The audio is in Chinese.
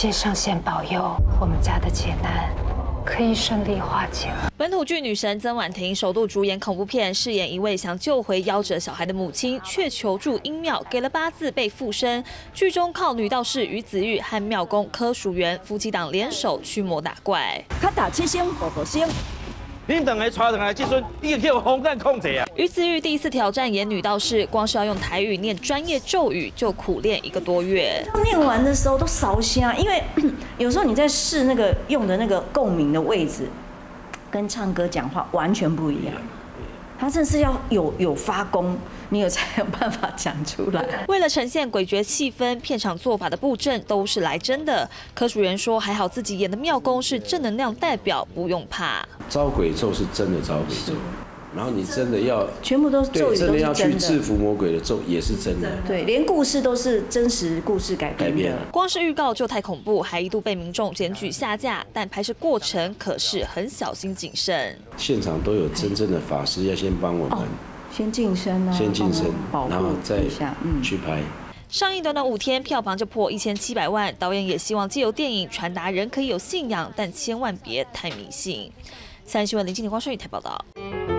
谢上仙保佑，我们家的劫难可以顺利化解了。 本土剧女神曾婉婷首度主演恐怖片，饰演一位想救回夭折小孩的母亲，却求助阴庙给了八字被附身。剧中靠女道士于子玉和庙公柯淑媛夫妻档联手驱魔打怪。 他打七星，火星。 恁两个带上来，这阵你叫风干控制啊！ 于子玉第一次挑战演女道士，光是要用台语念专业咒语，就苦练1个多月。 念完的时候都烧香，因为有时候你在试那个用的那个共鸣的位置，跟唱歌讲话完全不一样。他真是要有发功，你有才有办法讲出来。 为了呈现诡谲气氛，片场做法的布阵都是来真的。柯淑媛说，还好自己演的庙公是正能量代表，不用怕。 招鬼咒是真的招鬼咒，然后你真的要全部都是咒语， 真的要去制服魔鬼的咒也是真的。 对，连故事都是真实故事改编的。 光是预告就太恐怖，还一度被民众检举下架，但拍摄过程可是很小心谨慎。 现场都有真正的法师要先帮我们。 先净身啊， 先净身，然后再去拍。 上映短短5天，票房就破1700万。导演也希望借由电影传达人可以有信仰，但千万别太迷信。3立新闻林静婷、黄顺宇台报道。